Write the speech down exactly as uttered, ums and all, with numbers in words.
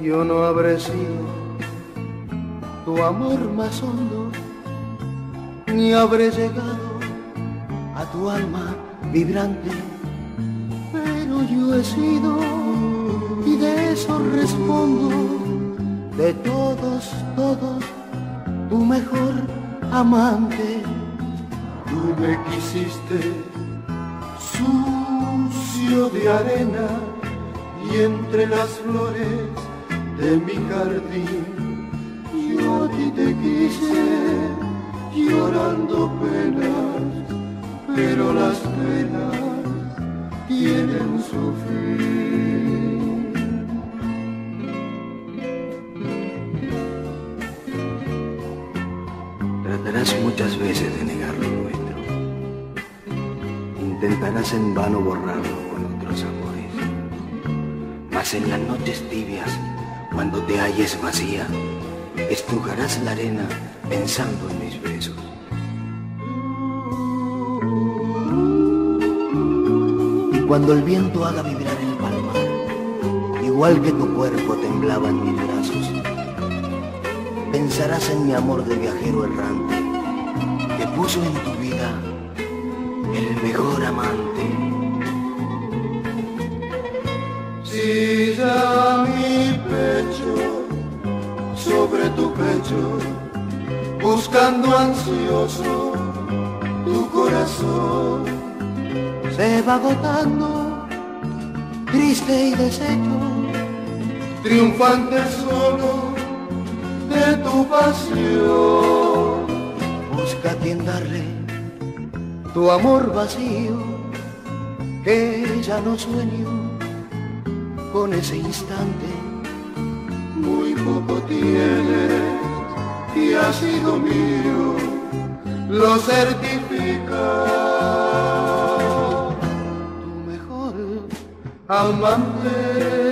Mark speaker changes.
Speaker 1: yo no habré sido tu amor más hondo, ni habré llegado a tu alma vibrante, pero yo he sido, y de eso respondo, de todos, todos, tu mejor amante. Tú me quisiste sucio de arena y entre las flores de mi jardín. Yo a ti te quise llorando penas, pero las penas tienen su fin.
Speaker 2: Tratarás muchas veces de negar lo nuestro. Intentarás en vano borrarlo con otros amores. Mas en las noches tibias, cuando te halles vacía, estrujarás la arena pensando en mis besos. Y cuando el viento haga vibrar el palmar, igual que tu cuerpo temblaba en mis brazos, pensarás en mi amor de viajero errante, que puso en tu vida el mejor amante.
Speaker 1: Si ya mi pecho sobre tu pecho, buscando ansioso tu corazón, se va agotando, triste y deshecho, triunfante solo de tu pasión. Busca a quien darle tu amor vacío, que ya no sueño con ese instante. Muy poco tienes y ha sido mío, lo certifica tu mejor amante.